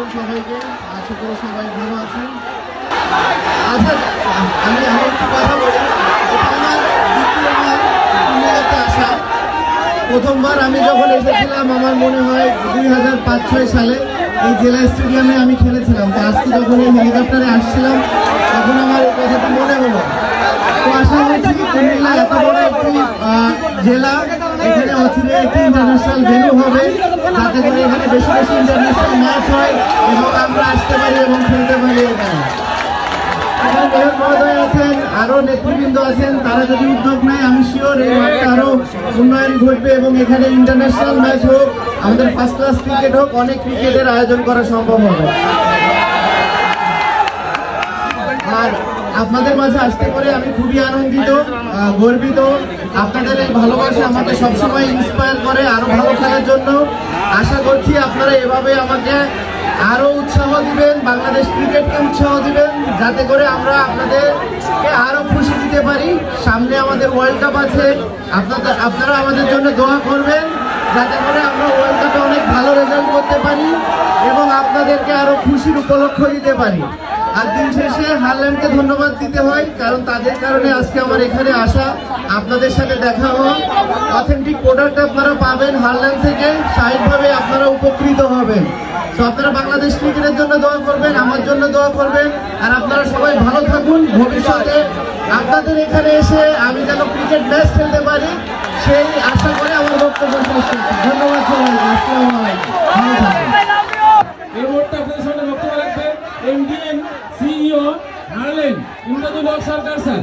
সবাইকে, আশা করি সবাই ভালো আছেন। আচ্ছা, আমি একটু কথা বলি। এটা আমার দ্বিতীয়বার আসা। প্রথমবার আমি যখন এসেছিলাম আমার মনে হয় 2005-06 সালে এই জেলা স্টেডিয়ামে আমি খেলেছিলাম। তো আজকে যখন এই হেলিকপ্টারে আসছিলাম তখন আমার এই কথাটা মনে হলো। তো আশা করছি কুমিল্লা এত বড় একটি জেলা, এখানে অচিরে একটি ইন্টারন্যাশনাল ভেন্যু হবে, যাতে করে এখানে বেশি বেশি ইন্টারন্যাশনাল ম্যাচ হয় এবং আমরা আসতে পারি এবং খেলতে পারি। এখানে মেয়র মহোদয় আছেন, আরো নেতৃবৃন্দ আছেন, তারা যদি উদ্যোগ নেয় আমি শিওর এই মাঠটা আরো উন্নয়ন ঘটবে এবং এখানে ইন্টারন্যাশনাল ম্যাচ হোক, আমাদের ফার্স্ট ক্লাস ক্রিকেট হোক, অনেক ক্রিকেটের আয়োজন করা সম্ভব হবে। আর আপনাদের মাঝে আসতে পারে আমি খুবই আনন্দিত, গর্বিত। আপনাদের এই ভালোবাসা আমাকে সবসময় ইন্সপায়ার করে আরো ভালো খেলার জন্য। আশা করছি আপনারা এভাবে আমাকে আরো উৎসাহ দিবেন, বাংলাদেশ ক্রিকেটকে উৎসাহ দিবেন, যাতে করে আমরা আপনাদেরকে আরো খুশি দিতে পারি। সামনে আমাদের ওয়ার্ল্ড কাপ আছে, আপনারা আমাদের জন্য দোয়া করবেন, যাতে করে আমরা ওয়ার্ল্ড কাপে অনেক ভালো রেজাল্ট করতে পারি এবং আপনাদেরকে আরো খুশির উপলক্ষ দিতে পারি। আর দিন শেষে হারল্যান্ডকে ধন্যবাদ দিতে হয়, কারণ তাদের কারণে আজকে আমার এখানে আসা, আপনাদের সাথে দেখা হওয়া। অথেন্টিক প্রোডাক্ট আপনারা পাবেন হারল্যান্ড থেকে, স্বাভাবিকভাবে আপনারা উপকৃত হবেন। তো আপনারা বাংলাদেশ ক্রিকেটের জন্য দোয়া করবেন, আমার জন্য দোয়া করবেন, আর আপনারা সবাই ভালো থাকুন। ভবিষ্যতে আপনাদের এখানে এসে আমি যেন ক্রিকেট ম্যাচ খেলতে পারি সেই আশা করে আমার বক্তব্য শেষ করছি। ধন্যবাদ সবাইকে। আসসালামু আলাইকুম। ভালো থাকুন। এই মুহূর্তে আপনাদের সামনে বক্তব্য রাখবেন MD and CEO Harland Imdadul Haque Sarkar sir.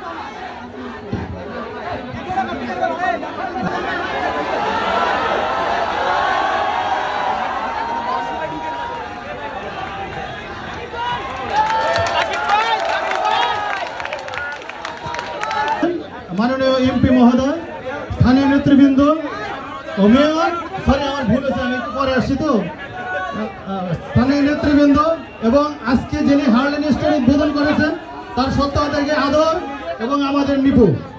মাননীয় এমপি মহোদয়, স্থানীয় নেতৃবৃন্দ ও মেয়র, সরি আমার ভুল হয়েছে, আমি একটু পরে আসছি তো, স্থানীয় নেতৃবৃন্দ এবং আজকে যিনি হারল্যান্ড স্টেডিয়াম উদ্বোধন করেছেন তার সত্ত্বেও আদর এবং আমাদের নিপু।